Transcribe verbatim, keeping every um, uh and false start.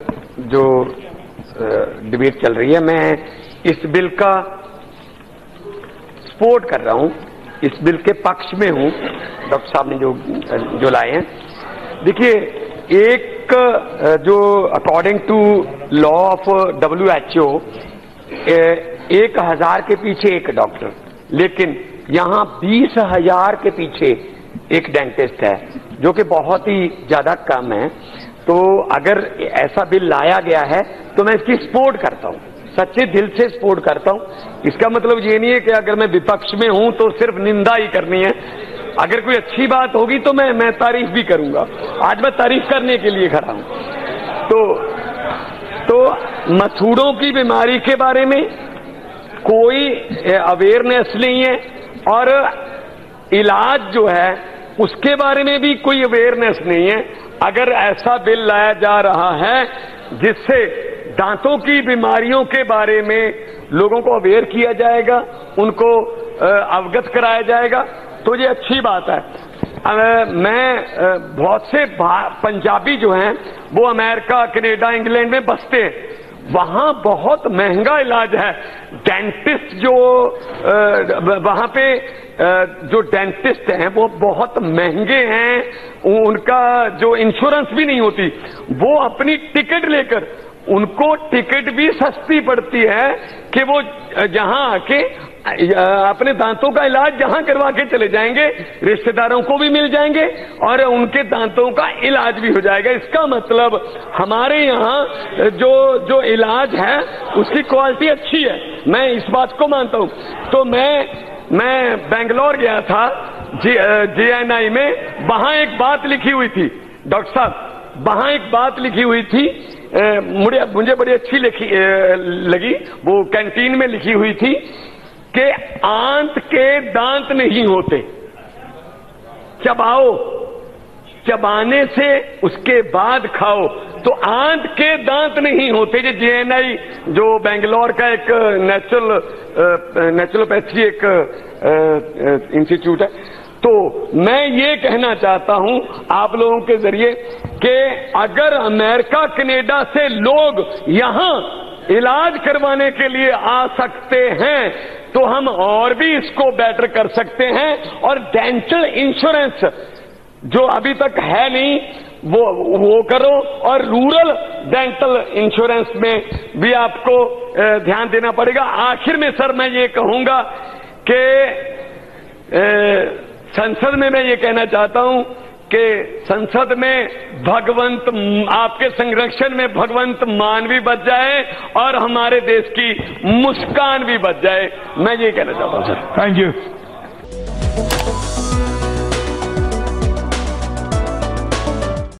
जो डिबेट चल रही है, मैं इस बिल का सपोर्ट कर रहा हूं, इस बिल के पक्ष में हूं। डॉक्टर साहब ने जो जो लाए हैं, देखिए, एक जो according to law of W H O एक हजार के पीछे एक डॉक्टर, लेकिन यहां बीस हजार के पीछे एक डेंटिस्ट है, जो कि बहुत ही ज्यादा कम है। तो अगर ऐसा बिल लाया गया है तो मैं इसकी सपोर्ट करता हूं, सच्चे दिल से सपोर्ट करता हूं। इसका मतलब ये नहीं है कि अगर मैं विपक्ष में हूं तो सिर्फ निंदा ही करनी है। अगर कोई अच्छी बात होगी तो मैं मैं तारीफ भी करूंगा। आज मैं तारीफ करने के लिए खड़ा हूं। तो तो मसूड़ों की बीमारी के बारे में कोई अवेयरनेस नहीं है, और इलाज जो है उसके बारे में भी कोई अवेयरनेस नहीं है। अगर ऐसा बिल लाया जा रहा है जिससे दांतों की बीमारियों के बारे में लोगों को अवेयर किया जाएगा, उनको अवगत कराया जाएगा, तो ये अच्छी बात है। मैं बहुत से पंजाबी जो हैं वो अमेरिका, कनाडा, इंग्लैंड में बसते हैं। वहां बहुत महंगा इलाज है। डेंटिस्ट जो वहां पे जो डेंटिस्ट हैं वो बहुत महंगे हैं, उनका जो इंश्योरेंस भी नहीं होती। वो अपनी टिकट लेकर, उनको टिकट भी सस्ती पड़ती है कि वो जहां आके अपने दांतों का इलाज जहां करवा के चले जाएंगे, रिश्तेदारों को भी मिल जाएंगे और उनके दांतों का इलाज भी हो जाएगा। इसका मतलब हमारे यहाँ जो जो इलाज है उसकी क्वालिटी अच्छी है, मैं इस बात को मानता हूं। तो मैं मैं बेंगलोर गया था जी जी एन आई में, वहां एक बात लिखी हुई थी डॉक्टर साहब, वहां एक बात लिखी हुई थी, मुझे मुझे बड़ी अच्छी लिखी लगी। वो कैंटीन में लिखी हुई थी कि आंत के दांत नहीं होते, चबाओ, चबाने से उसके बाद खाओ। तो आंत के दांत नहीं होते। ये जे एन आई जो बेंगलोर का एक नेचुरल नेचुरोपैथी एक इंस्टीट्यूट है। तो मैं ये कहना चाहता हूं आप लोगों के जरिए कि अगर अमेरिका, कनाडा से लोग यहां इलाज करवाने के लिए आ सकते हैं तो हम और भी इसको बेटर कर सकते हैं। और डेंटल इंश्योरेंस जो अभी तक है नहीं, वो वो करो, और रूरल डेंटल इंश्योरेंस में भी आपको ध्यान देना पड़ेगा। आखिर में सर मैं ये कहूंगा कि संसद में मैं ये कहना चाहता हूं कि संसद में भगवंत, आपके संरक्षण में भगवंत मान भी बच जाए और हमारे देश की मुस्कान भी बच जाए। मैं ये कहना चाहता हूं सर। Thank you.